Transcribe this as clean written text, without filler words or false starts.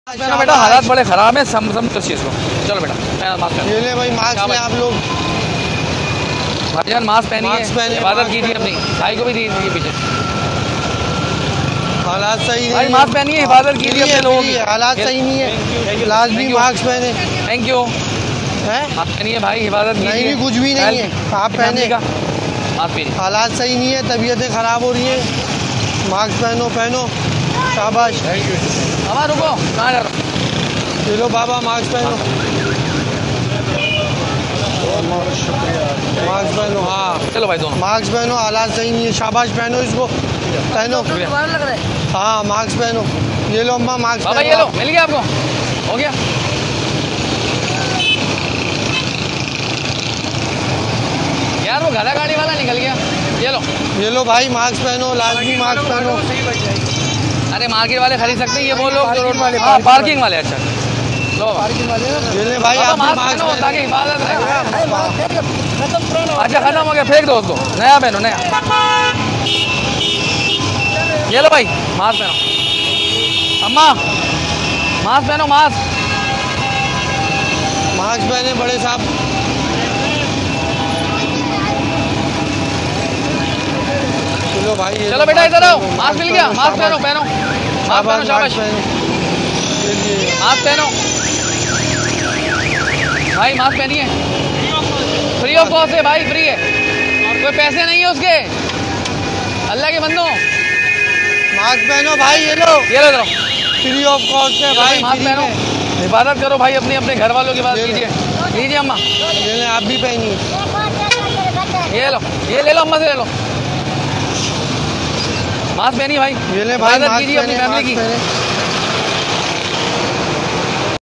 बेटा हालात बड़े खराब हैं, समझ इस चीज़ को। चलो बेटा मास्क ये ले भाई, मास्क में आप लोग भाईजान मास्क पहनिए, हिफाजत कीजिए अपनी भाई को भी दीजिए पीछे। हालात सही नहीं भाई मास्क पहनिए, हिफाजत कीजिए अपने लोगों की। हालात सही नहीं है, लाजमी मास्क पहने। Thank you. है मास्क पहनिए भाई, हिफाजत कीजिए। नहीं कुछ भी नहीं है, आप पहने का मास्क पहनिए। हालात सही नहीं है, तबीयतें खराब हो रही हैं, मास्क पहनो। शाबाश। हमारा रुको, कहाँ जा रहा? चलो बाबा मास्क पहनो, मास्क पहनो। हाँ चलो भाई दोनों मास्क पहनो, हालात सही नहीं है। शाबाश, पहनो इसको, पहनो। हाँ मास्क पहनो। ये लो अम्मा मास्क बाबा, पहनो। ये लो, मिल गया आपको? हो गया? यार वो गधा गाड़ी वाला निकल गया। ये लो भाई मास्क पहनो, लाजमी मास्क पहनो। अरे मार्केट वाले खरीद सकते हैं, ये वो लोग जो रोड वाले, हाँ पार्किंग वाले। अच्छा लो पार्किंग वाले ये ले भाई, आप मास्क पहनो ताकि हिफाजत रहे। अच्छा खत्म हो गया, फेंक दो उसको, नया पहनो नया। ये लो भाई मास्क पहनो। अम्मा मास्क पहनो, मास्क पहने बड़े साहब। चलो भाई, चलो बेटा इधर आओ, मास्क मिल गया। मास्क पहनो, मास्क पहनो, शाबाश। मास्क पहनो भाई, मास्क पहनिए। फ्री ऑफ कॉस्ट है भाई, फ्री है, कोई पैसे नहीं है उसके। अल्लाह के बंदो मास्क पहनो भाई। ये लो इधर, फ्री ऑफ कॉस्ट है भाई। मास्क पहनो, हिफाजत करो भाई अपने घर वालों की बात कीजिए अम्मा। ये ले, आप भी पहनिए। ये लो, ये ले लो अम्मा से, ले लो मास्क पहनिए भाई। ये ले भाई, हिफाजत कीजिए अपनी फैमिली की।